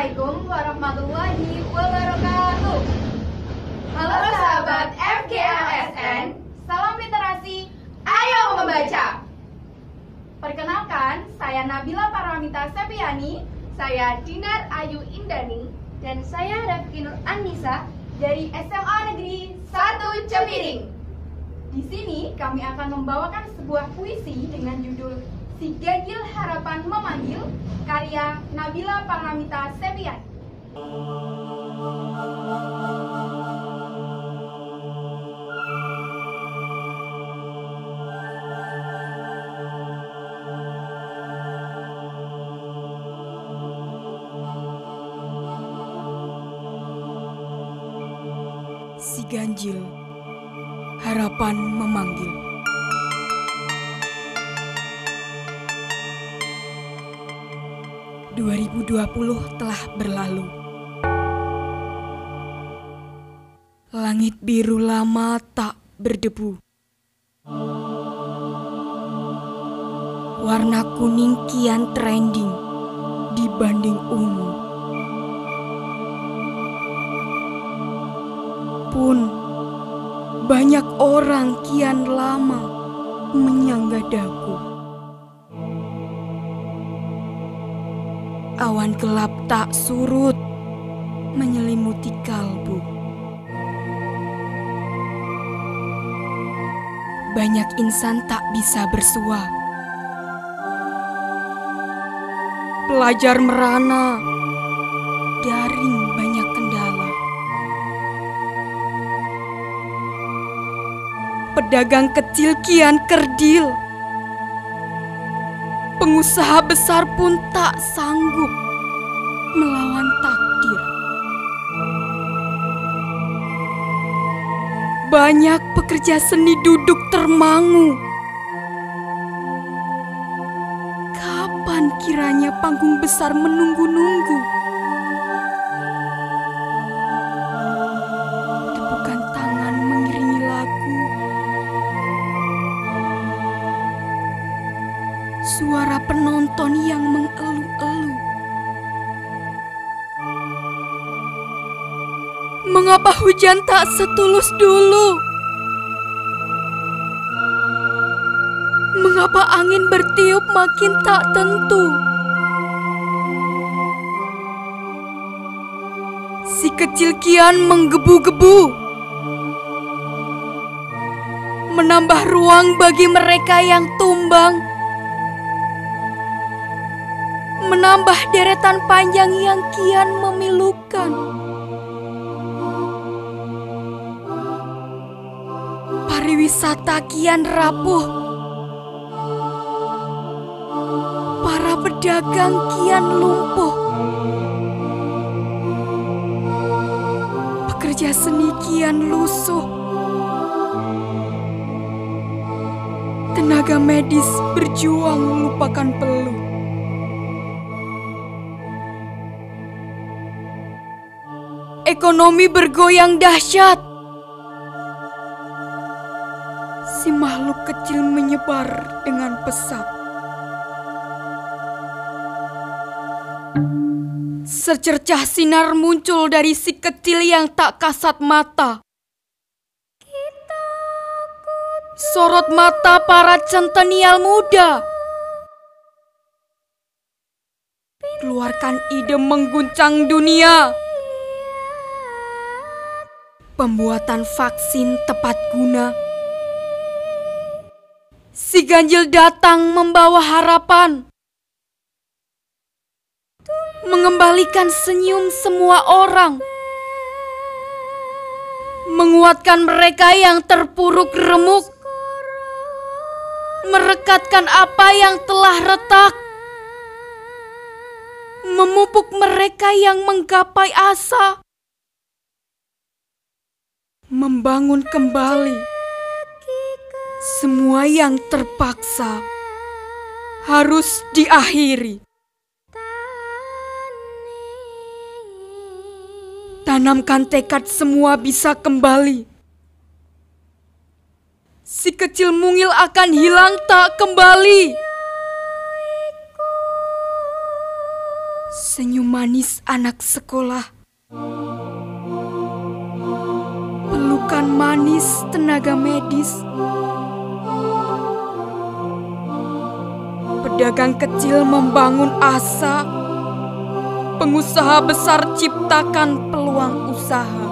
Assalamualaikum warahmatullahi wabarakatuh. Halo sahabat FGLSN, salam literasi, ayo membaca. Perkenalkan, saya Nabila Paramita Sepiani, saya Dinar Ayu Indani, dan saya Rafki Nur Anissa dari SMA Negeri 1 Cepiring. Di sini kami akan membawakan sebuah puisi dengan judul Si Ganjil Harapan Memanggil, karya Nabila Paramita Sepiani. Si Ganjil Harapan Memanggil. ...2020 telah berlalu. Langit biru lama tak berdebu. Warna kuning kian trending dibanding ungu. Pun banyak orang kian lama menyangga dagu. Awan gelap tak surut menyelimuti kalbu. Banyak insan tak bisa bersua. Pelajar merana, daring banyak kendala. Pedagang kecil kian kerdil. Pengusaha besar pun tak sanggup melawan takdir. Banyak pekerja seni duduk termangu. Kapan kiranya panggung besar menunggu-nunggu? Tepukan tangan mengiringi lagu. Suara penonton yang mengeluh-eluh. Mengapa hujan tak setulus dulu? Mengapa angin bertiup makin tak tentu? Si kecil kian menggebu-gebu, menambah ruang bagi mereka yang tumbang, menambah deretan panjang yang kian memilukan. Pariwisata kian rapuh, para pedagang kian lumpuh, pekerja seni kian lusuh, tenaga medis berjuang melupakan peluh. Ekonomi bergoyang dahsyat. Si makhluk kecil menyebar dengan pesat. Secercah sinar muncul dari si kecil yang tak kasat mata. Sorot mata para centenial muda. Keluarkan ide mengguncang dunia. Pembuatan vaksin tepat guna. Si Ganjil datang membawa harapan. Mengembalikan senyum semua orang. Menguatkan mereka yang terpuruk remuk. Merekatkan apa yang telah retak. Memupuk mereka yang menggapai asa. Membangun kembali semua yang terpaksa harus diakhiri. Tanamkan tekad semua bisa kembali. Si kecil mungil akan hilang tak kembali. Senyum manis anak sekolah, pelukan manis tenaga medis, pedagang kecil membangun asa, pengusaha besar ciptakan peluang usaha.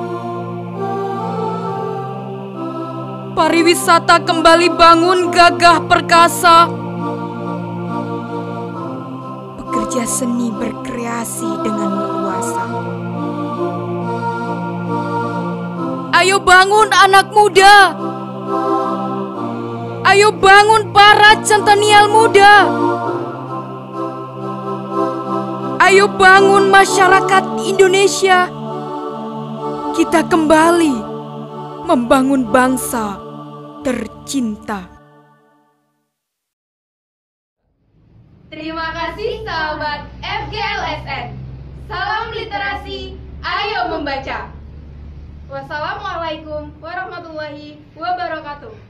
Pariwisata kembali bangun gagah perkasa. Pekerja seni berkreasi dengan leluasa. Ayo bangun anak muda. Ayo bangun para centenial muda. Ayo bangun masyarakat Indonesia. Kita kembali membangun bangsa tercinta. Terima kasih sahabat FGLSN. Salam literasi, ayo membaca. Wassalamualaikum warahmatullahi wabarakatuh.